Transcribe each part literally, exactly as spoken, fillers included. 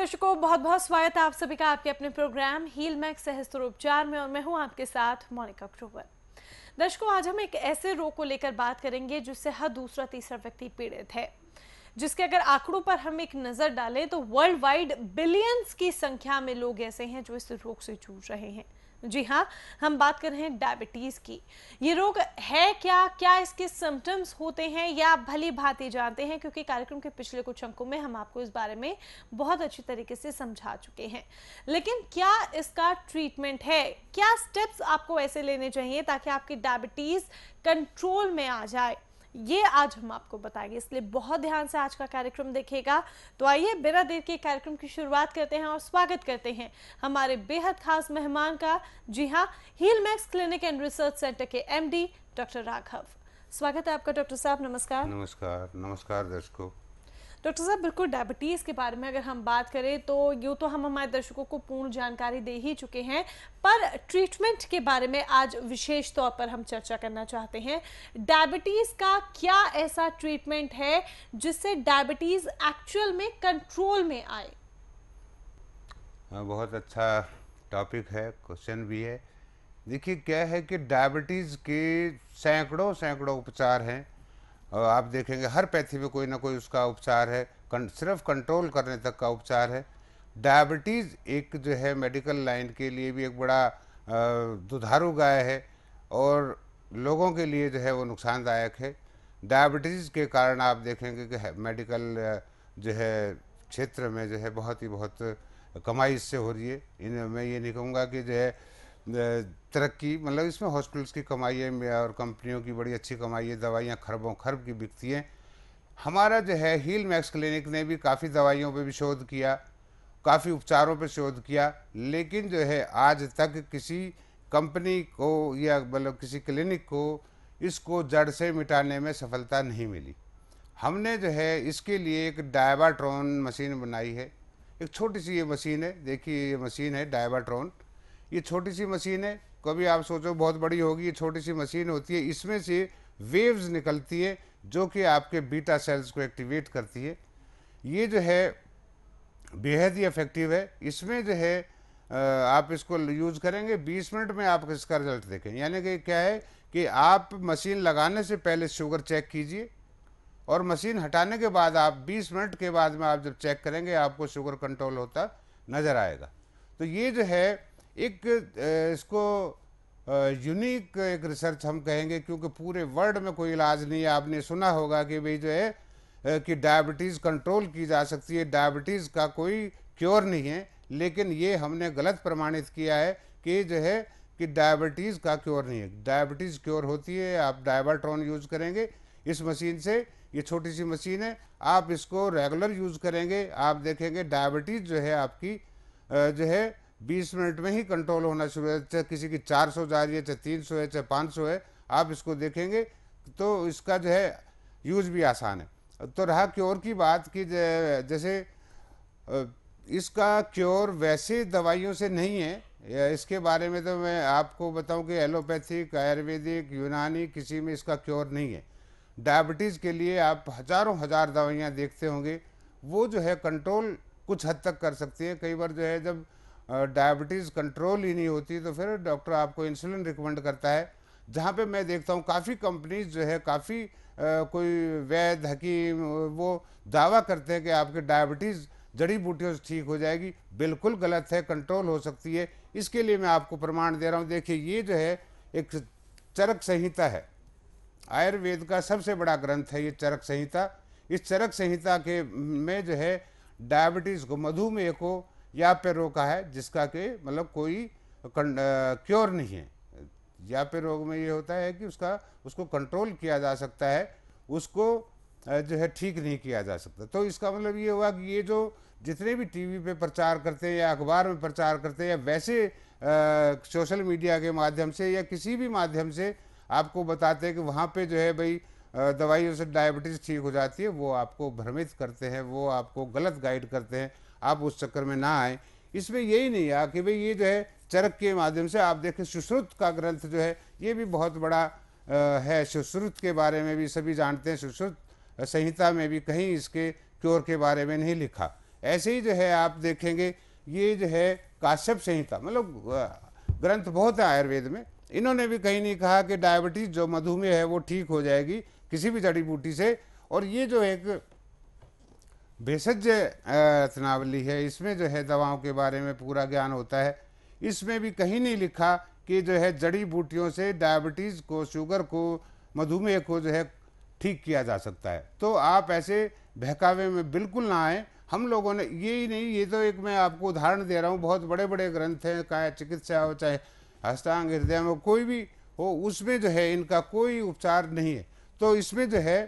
दर्शकों, बहुत बहुत स्वागत है आप सभी का आपके अपने प्रोग्राम हील मैक्स सहस्त्र उपचार में और मैं हूं आपके साथ मोनिका ग्रोवर। दर्शकों, आज हम एक ऐसे रोग को लेकर बात करेंगे जिससे हर दूसरा तीसरा व्यक्ति पीड़ित है, जिसके अगर आंकड़ों पर हम एक नजर डालें तो वर्ल्ड वाइड बिलियंस की संख्या में लोग ऐसे हैं जो इस रोग से जूझ रहे हैं। जी हाँ, हम बात कर रहे हैं डायबिटीज की। ये रोग है क्या, क्या इसके सिम्टम्स होते हैं, या आप भली भांति जानते हैं, क्योंकि कार्यक्रम के पिछले कुछ अंकों में हम आपको इस बारे में बहुत अच्छी तरीके से समझा चुके हैं। लेकिन क्या इसका ट्रीटमेंट है, क्या स्टेप्स आपको ऐसे लेने चाहिए ताकि आपकी डायबिटीज कंट्रोल में आ जाए, ये आज हम आपको बताएंगे। इसलिए बहुत ध्यान से आज का कार्यक्रम देखिएगा। तो आइए बिना देर के कार्यक्रम की शुरुआत करते हैं और स्वागत करते हैं हमारे बेहद खास मेहमान का। जी हाँ, heal max clinic and research centre के एमडी डॉक्टर राघव। स्वागत है आपका डॉक्टर साहब। नमस्कार। नमस्कार नमस्कार दर्शकों। डॉक्टर साहब, बिल्कुल डायबिटीज़ के बारे में अगर हम बात करें तो यूँ तो हम हमारे दर्शकों को पूर्ण जानकारी दे ही चुके हैं, पर ट्रीटमेंट के बारे में आज विशेष तौर पर हम चर्चा करना चाहते हैं। डायबिटीज़ का क्या ऐसा ट्रीटमेंट है जिससे डायबिटीज़ एक्चुअल में कंट्रोल में आए? हाँ, बहुत अच्छा टॉपिक है, क्वेश्चन भी है। देखिए, क्या है कि डायबिटीज़ के सैकड़ों सैकड़ों उपचार हैं और आप देखेंगे हर पैथी में कोई ना कोई उसका उपचार है। कं, सिर्फ कंट्रोल करने तक का उपचार है। डायबिटीज़ एक जो है मेडिकल लाइन के लिए भी एक बड़ा अ, दुधारू गाय है और लोगों के लिए जो है वो नुकसानदायक है। डायबिटीज़ के कारण आप देखेंगे कि मेडिकल जो है क्षेत्र में जो है बहुत ही बहुत कमाई इससे हो रही है। इन मैं ये नहीं कहूँगा कि जो है तरक्की, मतलब इसमें हॉस्पिटल्स की कमाई है और कंपनियों की बड़ी अच्छी कमाई है, दवाइयाँ खरबों खरब की बिकती हैं। हमारा जो है हील मैक्स क्लिनिक ने भी काफ़ी दवाइयों पे भी शोध किया, काफ़ी उपचारों पे शोध किया, लेकिन जो है आज तक किसी कंपनी को या मतलब किसी क्लिनिक को इसको जड़ से मिटाने में सफलता नहीं मिली। हमने जो है इसके लिए एक डायबाट्रॉन मशीन बनाई है। एक छोटी सी ये मशीन है, देखिए ये मशीन है डायबाट्रॉन। ये छोटी सी मशीन है, कभी आप सोचो बहुत बड़ी होगी, ये छोटी सी मशीन होती है। इसमें से वेव्स निकलती है जो कि आपके बीटा सेल्स को एक्टिवेट करती है। ये जो है बेहद ही इफेक्टिव है। इसमें जो है आप इसको यूज़ करेंगे, बीस मिनट में आप इसका रिजल्ट देखें। यानी कि क्या है कि आप मशीन लगाने से पहले शुगर चेक कीजिए और मशीन हटाने के बाद आप बीस मिनट के बाद में आप जब चेक करेंगे आपको शुगर कंट्रोल होता नज़र आएगा। तो ये जो है एक इसको यूनिक एक रिसर्च हम कहेंगे, क्योंकि पूरे वर्ल्ड में कोई इलाज नहीं है। आपने सुना होगा कि भाई जो है कि डायबिटीज़ कंट्रोल की जा सकती है, डायबिटीज़ का कोई क्योर नहीं है, लेकिन ये हमने गलत प्रमाणित किया है कि जो है कि डायबिटीज़ का क्योर नहीं है। डायबिटीज़ क्योर होती है। आप डायबाट्रॉन यूज़ करेंगे इस मशीन से, ये छोटी सी मशीन है, आप इसको रेगुलर यूज़ करेंगे, आप देखेंगे डायबिटीज़ जो है आपकी जो है बीस मिनट में ही कंट्रोल होना शुरू है। चाहे किसी की चार सौ जा रही है, चाहे तीन सौ है, चाहे पाँच सौ है, आप इसको देखेंगे तो इसका जो है यूज़ भी आसान है। तो रहा क्योर की बात कि जैसे इसका क्योर वैसे दवाइयों से नहीं है। इसके बारे में तो मैं आपको बताऊं कि एलोपैथिक, आयुर्वेदिक, यूनानी, किसी में इसका क्योर नहीं है। डायबिटीज़ के लिए आप हज़ारों हज़ार दवाइयाँ देखते होंगे, वो जो है कंट्रोल कुछ हद तक कर सकती है। कई बार जो है जब डायबिटीज़ कंट्रोल ही नहीं होती तो फिर डॉक्टर आपको इंसुलिन रिकमेंड करता है। जहाँ पे मैं देखता हूँ काफ़ी कंपनीज जो है, काफ़ी कोई वैद्य हकीम वो दावा करते हैं कि आपके डायबिटीज़ जड़ी बूटियों से ठीक हो जाएगी। बिल्कुल गलत है, कंट्रोल हो सकती है। इसके लिए मैं आपको प्रमाण दे रहा हूँ। देखिए, ये जो है एक चरक संहिता है, आयुर्वेद का सबसे बड़ा ग्रंथ है ये चरक संहिता। इस चरक संहिता के में जो है डायबिटीज़ को, मधुमेह को या पे रोका है, जिसका कि मतलब कोई क्योर नहीं है। या पे रोग में ये होता है कि उसका उसको कंट्रोल किया जा सकता है, उसको जो है ठीक नहीं किया जा सकता। तो इसका मतलब ये हुआ कि ये जो जितने भी टीवी पे प्रचार करते हैं या अखबार में प्रचार करते हैं या वैसे सोशल मीडिया के माध्यम से या किसी भी माध्यम से आपको बताते हैं कि वहाँ पे जो है भाई दवाइयों से डायबिटीज़ ठीक हो जाती है, वो आपको भ्रमित करते हैं, वो आपको गलत गाइड करते हैं। आप उस चक्कर में ना आए। इसमें यही नहीं है कि भाई ये जो है चरक के माध्यम से आप देखें, सुश्रुत का ग्रंथ जो है ये भी बहुत बड़ा है। सुश्रुत के बारे में भी सभी जानते हैं। सुश्रुत संहिता में भी कहीं इसके क्योर के बारे में नहीं लिखा। ऐसे ही जो है आप देखेंगे ये जो है काश्यप संहिता, मतलब अ, ग्रंथ बहुत है आयुर्वेद में, इन्होंने भी कहीं नहीं कहा कि डायबिटीज जो मधुमेह है वो ठीक हो जाएगी किसी भी जड़ी बूटी से। और ये जो एक भेषज अ, रत्नावली है, इसमें जो है दवाओं के बारे में पूरा ज्ञान होता है। इसमें भी कहीं नहीं लिखा कि जो है जड़ी बूटियों से डायबिटीज़ को, शुगर को, मधुमेह को जो है ठीक किया जा सकता है। तो आप ऐसे बहकावे में बिल्कुल ना आए। हम लोगों ने ये ही नहीं, ये तो एक मैं आपको उदाहरण दे रहा हूँ, बहुत बड़े बड़े ग्रंथ हैं, चाहे चिकित्सा हो, चाहे अष्टांग हृदय में कोई भी हो, उसमें जो है इनका कोई उपचार नहीं है। तो इसमें जो है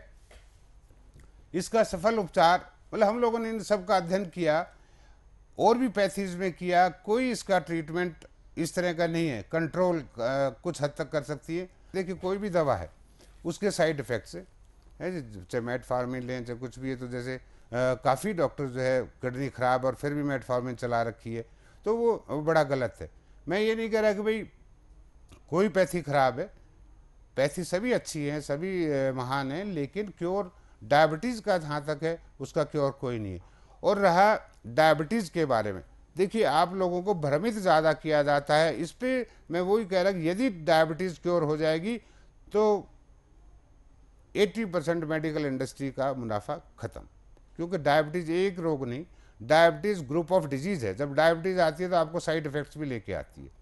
इसका सफल उपचार, मतलब हम लोगों ने इन सब का अध्ययन किया और भी पैथीज में किया, कोई इसका ट्रीटमेंट इस तरह का नहीं है। कंट्रोल आ, कुछ हद तक कर सकती है। देखिए कोई भी दवा है उसके साइड इफ़ेक्ट्स है, चाहे मेटफॉर्मिन लें चाहे कुछ भी है। तो जैसे काफ़ी डॉक्टर जो है किडनी ख़राब और फिर भी मेटफॉर्मिन चला रखी है, तो वो, वो बड़ा गलत है। मैं ये नहीं कह रहा कि भाई कोई पैथी ख़राब है, पैथी सभी अच्छी हैं, सभी अ, महान हैं, लेकिन क्योर डायबिटीज़ का जहाँ तक है उसका क्योर कोई नहीं है। और रहा डायबिटीज़ के बारे में, देखिए आप लोगों को भ्रमित ज़्यादा किया जाता है। इस पर मैं वही कह रहा कि यदि डायबिटीज़ क्योर हो जाएगी तो अस्सी परसेंट मेडिकल इंडस्ट्री का मुनाफा ख़त्म, क्योंकि डायबिटीज़ एक रोग नहीं, डायबिटीज़ ग्रुप ऑफ डिजीज़ है। जब डायबिटीज़ आती है तो आपको साइड इफ़ेक्ट्स भी लेके आती है।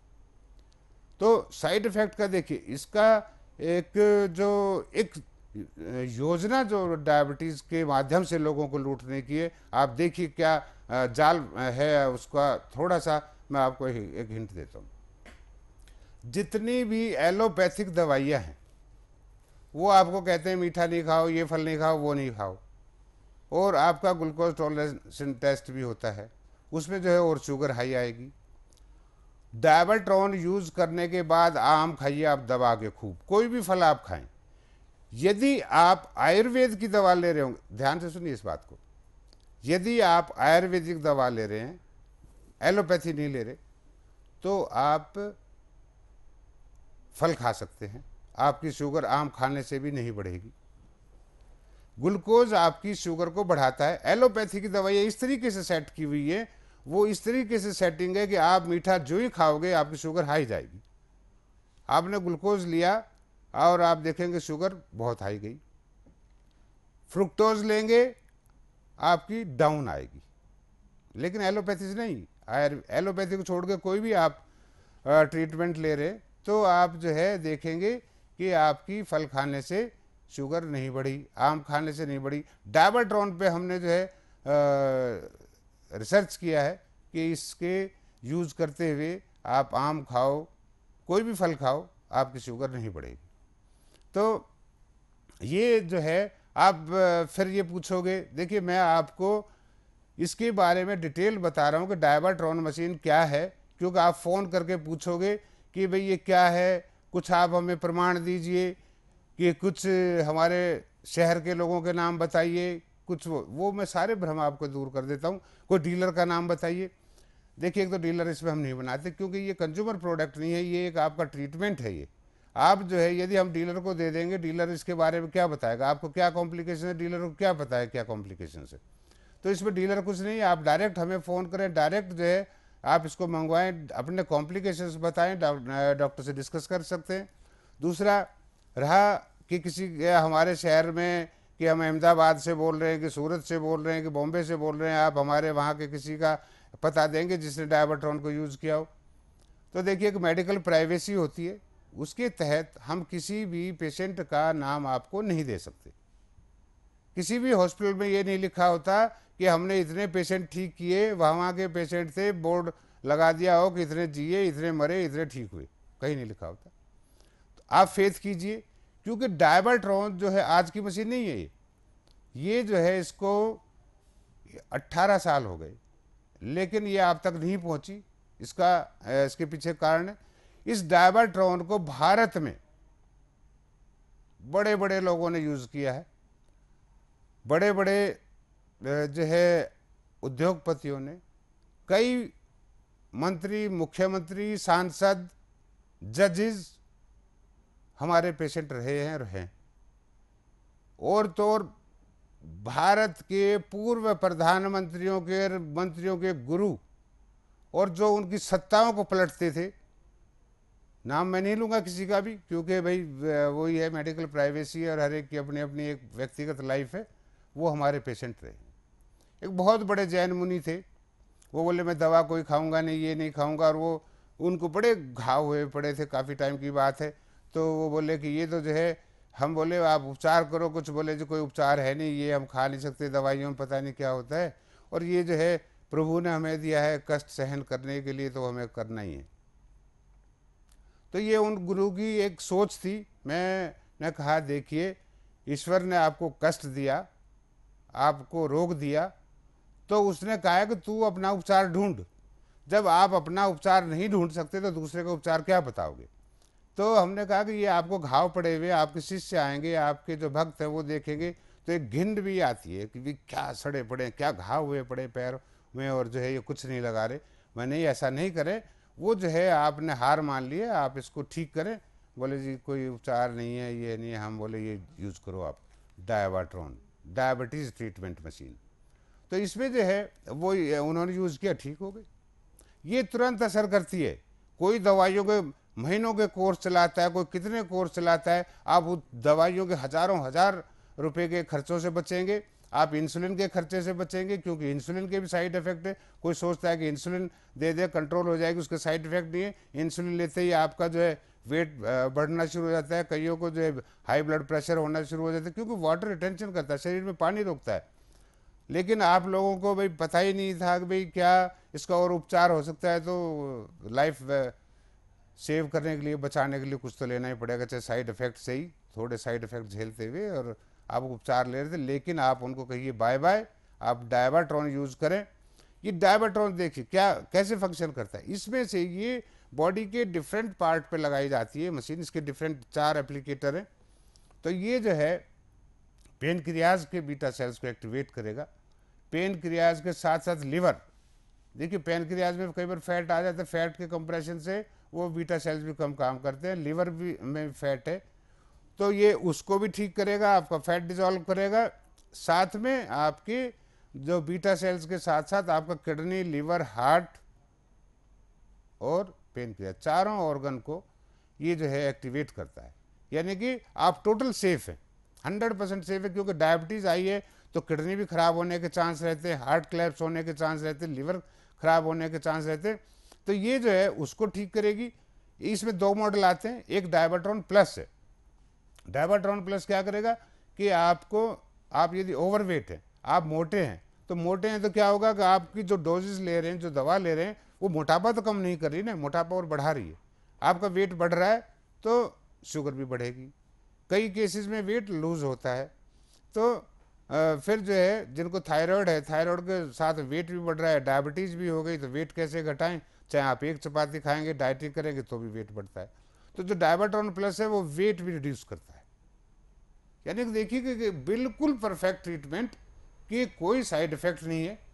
तो साइड इफ़ेक्ट का देखिए, इसका एक जो एक योजना जो डायबिटीज़ के माध्यम से लोगों को लूटने की है, आप देखिए क्या अ, जाल है उसका। थोड़ा सा मैं आपको एक, एक हिंट देता हूँ। जितनी भी एलोपैथिक दवाइयाँ हैं वो आपको कहते हैं मीठा नहीं खाओ, ये फल नहीं खाओ, वो नहीं खाओ, और आपका ग्लूकोज टॉलरेंस टेस्ट भी होता है, उसमें जो है और शुगर हाई आएगी। डायबेट्रॉन यूज़ करने के बाद आम खाइए आप दबा के खूब, कोई भी फल आप खाएं। यदि आप आयुर्वेद की दवा ले रहे होंगे, ध्यान से सुनिए इस बात को, यदि आप आयुर्वेदिक दवा ले रहे हैं, एलोपैथी नहीं ले रहे, तो आप फल खा सकते हैं, आपकी शुगर आम खाने से भी नहीं बढ़ेगी। ग्लूकोज आपकी शुगर को बढ़ाता है। एलोपैथी की दवाई इस तरीके से सेट की हुई है, वो इस तरीके से सेटिंग है कि आप मीठा जो ही खाओगे आपकी शुगर हाई जाएगी। आपने ग्लूकोज लिया और आप देखेंगे शुगर बहुत हाई गई। फ्रुक्टोज लेंगे आपकी डाउन आएगी। लेकिन एलोपैथी से नहीं, एलोपैथी को छोड़ के कोई भी आप ट्रीटमेंट ले रहे तो आप जो है देखेंगे कि आपकी फल खाने से शुगर नहीं बढ़ी, आम खाने से नहीं बढ़ी। डायबेट्रॉन पे हमने जो है रिसर्च किया है कि इसके यूज़ करते हुए आप आम खाओ, कोई भी फल खाओ, आपकी शुगर नहीं बढ़ेगी। तो ये जो है आप फिर ये पूछोगे, देखिए मैं आपको इसके बारे में डिटेल बता रहा हूँ कि डायबेट्रॉन मशीन क्या है, क्योंकि आप फ़ोन करके पूछोगे कि भाई ये क्या है, कुछ आप हमें प्रमाण दीजिए, कि कुछ हमारे शहर के लोगों के नाम बताइए, कुछ वो वो मैं सारे भ्रम आपको दूर कर देता हूँ। कोई डीलर का नाम बताइए। देखिए एक तो डीलर इसमें हम नहीं बनाते, क्योंकि ये कंज्यूमर प्रोडक्ट नहीं है, ये एक आपका ट्रीटमेंट है। ये आप जो है यदि हम डीलर को दे देंगे, डीलर इसके बारे में क्या बताएगा, आपको क्या कॉम्प्लिकेशन है, डीलर को क्या पता है क्या कॉम्प्लिकेशन है। तो इसमें डीलर कुछ नहीं, आप डायरेक्ट हमें फ़ोन करें, डायरेक्ट जो है आप इसको मंगवाएं, अपने कॉम्प्लिकेशंस बताएं, डॉक्टर से डिस्कस कर सकते हैं। दूसरा रहा कि किसी हमारे शहर में कि हम अहमदाबाद से बोल रहे हैं, कि सूरत से बोल रहे हैं, कि बॉम्बे से बोल रहे हैं, आप हमारे वहाँ के किसी का पता देंगे जिसने डायबेट्रॉन को यूज़ किया हो। तो देखिए एक मेडिकल प्राइवेसी होती है, उसके तहत हम किसी भी पेशेंट का नाम आपको नहीं दे सकते। किसी भी हॉस्पिटल में ये नहीं लिखा होता कि हमने इतने पेशेंट ठीक किए, वहाँ के पेशेंट थे, बोर्ड लगा दिया हो कि इतने जिए, इतने मरे, इतने ठीक हुए, कहीं नहीं लिखा होता। तो आप फेथ कीजिए, क्योंकि डायबेट्रॉन जो है आज की मशीन नहीं है, ये ये जो है इसको अट्ठारह साल हो गए, लेकिन ये आप तक नहीं पहुंची। इसका इसके पीछे कारण है, इस डायबेट्रॉन को भारत में बड़े बड़े लोगों ने यूज़ किया है, बड़े बड़े जो है उद्योगपतियों ने, कई मंत्री, मुख्यमंत्री, सांसद, जजेस हमारे पेशेंट रहे हैं और हैं। और तो और भारत के पूर्व प्रधानमंत्रियों के मंत्रियों के गुरु और जो उनकी सत्ताओं को पलटते थे, नाम मैं नहीं लूँगा किसी का भी, क्योंकि भाई वही है, मेडिकल प्राइवेसी है और हर एक की अपनी अपनी एक व्यक्तिगत लाइफ है। वो हमारे पेशेंट रहे। एक बहुत बड़े जैन मुनि थे, वो बोले मैं दवा कोई खाऊंगा नहीं, ये नहीं खाऊंगा, और वो उनको बड़े घाव हुए पड़े थे, काफ़ी टाइम की बात है। तो वो बोले कि ये तो जो है, हम बोले आप उपचार करो कुछ, बोले जो कोई उपचार है नहीं, ये हम खा नहीं सकते, दवाइयों में पता नहीं क्या होता है, और ये जो है प्रभु ने हमें दिया है कष्ट सहन करने के लिए, तो हमें करना ही है। तो ये उन गुरु की एक सोच थी। मैंने कहा देखिए, ईश्वर ने आपको कष्ट दिया, आपको रोग दिया, तो उसने कहा कि तू अपना उपचार ढूंढ। जब आप अपना उपचार नहीं ढूंढ सकते तो दूसरे का उपचार क्या बताओगे। तो हमने कहा कि ये आपको घाव पड़े हुए, आपके शिष्य आएंगे, आपके जो भक्त हैं वो देखेंगे, तो एक घिंड भी आती है कि भी क्या सड़े पड़े, क्या घाव हुए पड़े पैर में, और जो है ये कुछ नहीं लगा रहे। मैंने ऐसा नहीं करे, वो जो है आपने हार मान लिए, आप इसको ठीक करें। बोले जी कोई उपचार नहीं है, ये नहीं है। हम बोले ये यूज़ करो आप, डायवाट्रॉन, डायबिटीज़ ट्रीटमेंट मशीन। तो इसमें जो है वो उन्होंने यूज़ किया, ठीक हो गई। ये तुरंत असर करती है। कोई दवाइयों के महीनों के कोर्स चलाता है, कोई कितने कोर्स चलाता है। आप उस दवाइयों के हजारों हजार रुपए के खर्चों से बचेंगे, आप इंसुलिन के खर्चे से बचेंगे, क्योंकि इंसुलिन के भी साइड इफेक्ट है। कोई सोचता है कि इंसुलिन दे दे कंट्रोल हो जाएगी, उसके साइड इफेक्ट नहीं है। इंसुलिन लेते ही आपका जो है वेट बढ़ना शुरू हो जाता है, कईयों को जो है हाई ब्लड प्रेशर होना शुरू हो जाता है, क्योंकि वाटर रिटेंशन करता है, शरीर में पानी रोकता है। लेकिन आप लोगों को भाई पता ही नहीं था कि भाई क्या इसका और उपचार हो सकता है, तो लाइफ सेव करने के लिए, बचाने के लिए कुछ तो लेना ही पड़ेगा, चाहे साइड इफेक्ट से ही, थोड़े साइड इफेक्ट झेलते हुए, और आप उपचार ले रहे थे। लेकिन आप उनको कहिए बाय बाय, आप डायबाट्रॉन यूज़ करें। ये डायबाट्रॉन देखिए क्या कैसे फंक्शन करता है। इसमें से ये बॉडी के डिफरेंट पार्ट पे लगाई जाती है मशीन, इसके डिफरेंट चार एप्लीकेटर हैं। तो ये जो है पेन क्रियाज के बीटा सेल्स को एक्टिवेट करेगा। पेन क्रियाज के साथ साथ लिवर, देखिए पेन क्रियाज में कई बार फैट आ जाता है, फैट के कंप्रेशन से वो बीटा सेल्स भी कम काम करते हैं। लिवर भी में फैट है, तो ये उसको भी ठीक करेगा, आपका फैट डिजॉल्व करेगा। साथ में आपकी जो बीटा सेल्स के साथ साथ आपका किडनी, लिवर, हार्ट और पेन क्रिया, चारों ऑर्गन को ये जो है एक्टिवेट करता है। यानी कि आप टोटल सेफ है, हंड्रेड परसेंट सेफ है। क्योंकि डायबिटीज़ आई है तो किडनी भी खराब होने के चांस रहते हैं, हार्ट क्लैप्स होने के चांस रहते हैं, लिवर खराब होने के चांस रहते हैं। तो ये जो है उसको ठीक करेगी। इसमें दो मॉडल आते हैं, एक डायबाट्रॉन प्लस है। डायबाट्रॉन प्लस क्या करेगा कि आपको, आप यदि ओवरवेट है, आप मोटे हैं, तो मोटे हैं तो क्या होगा कि आपकी जो डोजेस ले रहे हैं, जो दवा ले रहे हैं, वो मोटापा तो कम नहीं कर रही ना, मोटापा और बढ़ा रही है। आपका वेट बढ़ रहा है तो शुगर भी बढ़ेगी। कई केसेस में वेट लूज होता है। तो आ, फिर जो है जिनको थायराइड है, थायराइड के साथ वेट भी बढ़ रहा है, डायबिटीज़ भी हो गई, तो वेट कैसे घटाएं। चाहे आप एक चपाती खाएंगे, डाइटिंग करेंगे तो भी वेट बढ़ता है। तो जो डायबाट्रॉन प्लस है वो वेट भी रिड्यूस करता है। यानी कि देखिए कि बिल्कुल परफेक्ट ट्रीटमेंट, कि कोई साइड इफेक्ट नहीं है,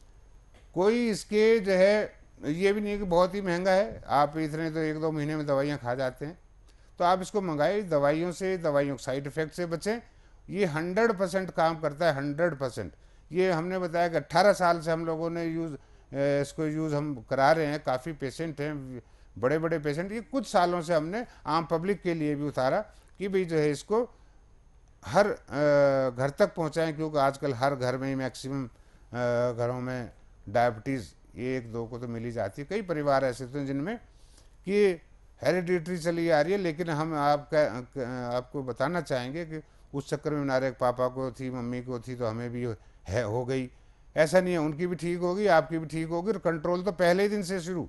कोई इसके जो है ये भी नहीं है कि बहुत ही महंगा है, आप इतने तो एक दो महीने में दवाइयाँ खा जाते हैं। तो आप इसको मंगाइए, दवाइयों से, दवाइयों के साइड इफेक्ट से बचें। ये हंड्रेड परसेंट काम करता है, हंड्रेड परसेंट। ये हमने बताया कि अट्ठारह साल से हम लोगों ने यूज़ इसको यूज़ हम करा रहे हैं, काफ़ी पेशेंट हैं, बड़े बड़े पेशेंट। ये कुछ सालों से हमने आम पब्लिक के लिए भी उतारा कि भाई जो है इसको हर घर तक पहुंचाएं, क्योंकि आजकल हर घर में ही मैक्सिमम घरों में डायबिटीज़ एक दो को तो मिल ही जाती है। कई परिवार ऐसे तो जिनमें कि हेरिडिटरी चली आ रही है। लेकिन हम आपका आपको बताना चाहेंगे कि उस चक्कर में हमारे पापा को थी, मम्मी को थी, तो हमें भी है हो गई। ऐसा नहीं है, उनकी भी ठीक होगी, आपकी भी ठीक होगी। और कंट्रोल तो पहले ही दिन से शुरू,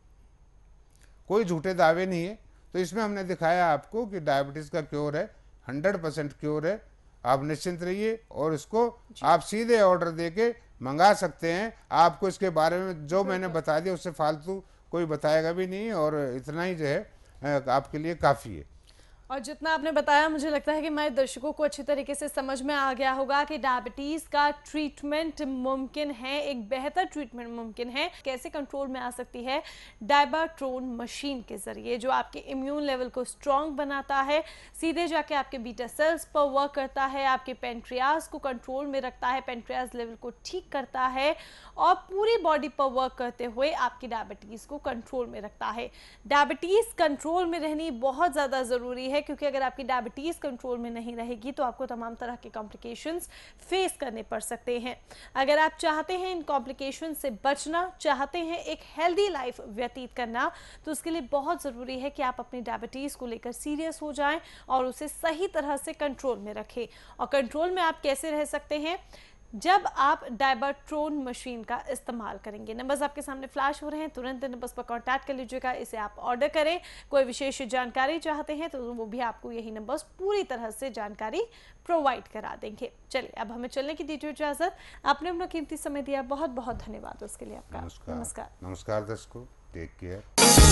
कोई झूठे दावे नहीं है। तो इसमें हमने दिखाया आपको कि डायबिटीज़ का क्योर है, हंड्रेड परसेंट क्योर है। आप निश्चिंत रहिए, और इसको आप सीधे ऑर्डर देके मंगा सकते हैं। आपको इसके बारे में जो मैंने बता दिया उससे फालतू कोई बताएगा भी नहीं, और इतना ही जो है आपके लिए काफ़ी है। और जितना आपने बताया मुझे लगता है कि हमारे दर्शकों को अच्छी तरीके से समझ में आ गया होगा कि डायबिटीज़ का ट्रीटमेंट मुमकिन है, एक बेहतर ट्रीटमेंट मुमकिन है। कैसे कंट्रोल में आ सकती है? डायबाट्रोन मशीन के ज़रिए, जो आपके इम्यून लेवल को स्ट्रॉन्ग बनाता है, सीधे जाके आपके बीटा सेल्स पर वर्क करता है, आपके पेंक्रियाज को कंट्रोल में रखता है, पेंक्रियाज लेवल को ठीक करता है और पूरी बॉडी पर वर्क करते हुए आपकी डायबिटीज़ को कंट्रोल में रखता है। डायबिटीज़ कंट्रोल में रहनी बहुत ज़्यादा ज़रूरी है, क्योंकि अगर आपकी डायबिटीज़ कंट्रोल में नहीं रहेगी तो आपको तमाम तरह के कॉम्प्लिकेशंस फेस करने पड़ सकते हैं। अगर आप चाहते हैं इन कॉम्प्लिकेशन से बचना, चाहते हैं एक हेल्दी लाइफ व्यतीत करना, तो उसके लिए बहुत ज़रूरी है कि आप अपनी डायबिटीज़ को लेकर सीरियस हो जाएं और उसे सही तरह से कंट्रोल में रखें। और कंट्रोल में आप कैसे रह सकते हैं? जब आप डायबाट्रोन मशीन का इस्तेमाल करेंगे। नंबर्स आपके सामने फ्लैश हो रहे हैं, तुरंत नंबर्स पर कांटेक्ट कर लीजिएगा, इसे आप ऑर्डर करें। कोई विशेष जानकारी चाहते हैं तो वो भी आपको यही नंबर्स पूरी तरह से जानकारी प्रोवाइड करा देंगे। चलिए अब हमें चलने की दीजिए इजाज़त। आपने अपना कीमती समय दिया, बहुत बहुत धन्यवाद उसके लिए आपका। नमस्कार नमस्कार नमस्कार दर्शकों, टेक केयर।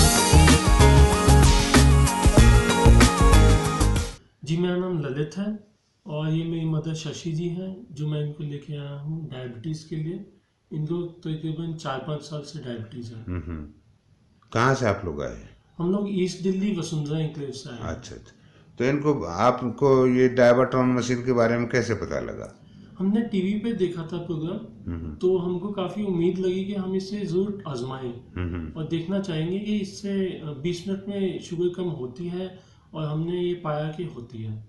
जी मेरा नाम ललित है और ये मेरी मदर शशि जी हैं, जो मैं इनको लेके आया हूँ डायबिटीज़ के लिए। इनको तकरीबन चार पाँच साल से डायबिटीज़ है। हम्म हम्म। कहाँ से आप लोग आए हैं? हम लोग ईस्ट दिल्ली वसुंधरा एन्क्लेव से आए हैं। अच्छा अच्छा, तो इनको आपको ये डायबाट्रोन मशीन के बारे में कैसे पता लगा? हमने टीवी पे देखा था प्रोग्राम, तो हमको काफ़ी उम्मीद लगी कि हम इसे ज़रूर आजमाएं और देखना चाहेंगे कि इससे बीस मिनट में शुगर कम होती है, और हमने ये पाया कि होती है।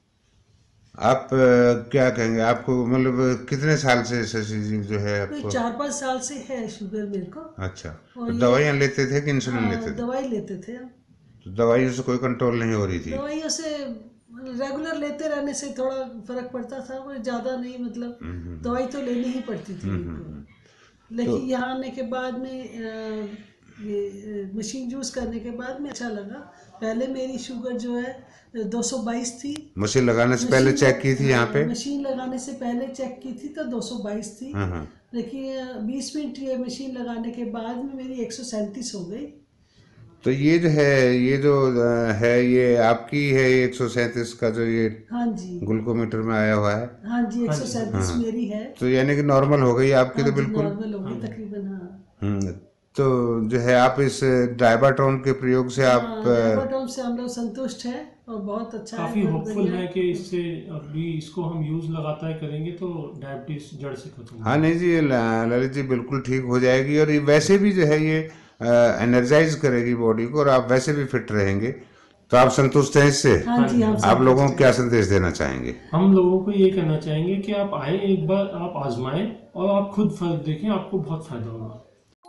आप अ, क्या कहेंगे, आपको मतलब कितने साल से शशि जी जो है आपको? चार पाँच साल से है शुगर मेरे को। अच्छा, और तो ये- दवाइयाँ लेते थे कि इंसुलिन हाँ, लेते थे? दवाई लेते थे हम। तो दवाइयों से कोई कंट्रोल नहीं हो रही थी? दवाइयों से रेगुलर लेते रहने से थोड़ा फर्क पड़ता था, पर ज़्यादा नहीं, मतलब दवाई तो लेनी ही पड़ती थी मेरे को। लेकिन यहाँ आने के बाद में अ, ये मशीन यूज़ करने के बाद में अच्छा लगा। पहले मेरी शुगर जो है दो सौ बाईस थी। मशीन लगाने से पहले मशीन चेक की थी यहाँ पे? मशीन लगाने से पहले चेक की थी तो दो सौ बाईस थी। हाँ हाँ। लेकिन बीस मिनट ये मशीन लगाने के बाद में मेरी एक सौ सैंतीस हो गई। तो ये जो है, ये जो अ, है, ये आपकी है एक सौ सैंतीस का जो ये हाँ जी, ग्लूकोमीटर में आया हुआ है? हाँ जी, एक सौ सैंतीस मेरी है। तो यानी कि नॉर्मल हो गई आपकी? हाँ तो जी, बिल्कुल नॉर्मल हो गई तकरीबन। हाँ, हम्म। तो जो है आप इस डायबाट्रोन के प्रयोग से आप हाँ, डायबाट्रोन से हम लोग संतुष्ट हैं और बहुत अच्छा है, काफ़ी बहुत होपफुल बढ़िया है कि इससे अभी इसको हम यूज़ लगातार करेंगे तो डायबिटीज़ जड़ से खत्म हाँ नहीं जी, ल- ललित जी बिल्कुल ठीक हो जाएगी। और ये वैसे भी जो है ये एनर्जाइज करेगी बॉडी को, और आप वैसे भी फिट रहेंगे। तो आप संतुष्ट हैं इससे? हाँ जी, हम आप संतुष्ट लोगों को हैं। क्या संदेश देना चाहेंगे? हम लोगों को ये कहना चाहेंगे कि आप आए, एक बार आप आजमाएं और आप खुद फर्क देखें, आपको बहुत फायदा होगा।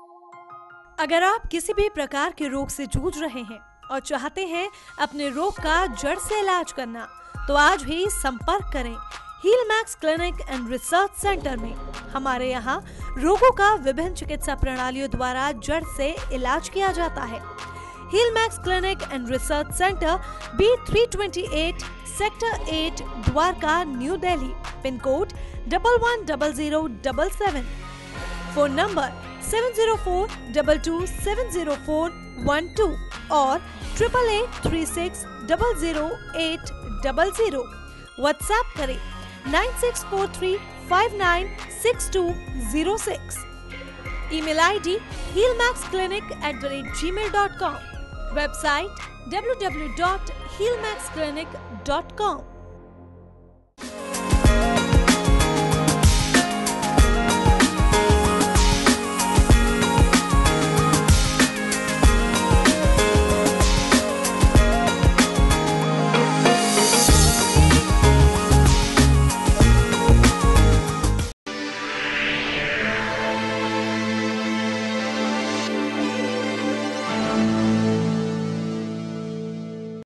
अगर आप किसी भी प्रकार के रोग से जूझ रहे हैं और चाहते हैं अपने रोग का जड़ से इलाज करना, तो आज ही संपर्क करें heal max clinic and research centre में। हमारे यहाँ रोगों का विभिन्न चिकित्सा प्रणालियों द्वारा जड़ से इलाज किया जाता है। Heal max clinic and research centre B three twenty eight sector eight Dwarka new Delhi, pin code double one double zero double seven. Phone number seven zero four double two seven zero four one two और triple eight three six double zero eight double zero. WhatsApp करें nine six four three five nine six two zero six. Email I D healmaxclinic at the rate gmail dot com। Website W W W dot healmaxclinic dot com।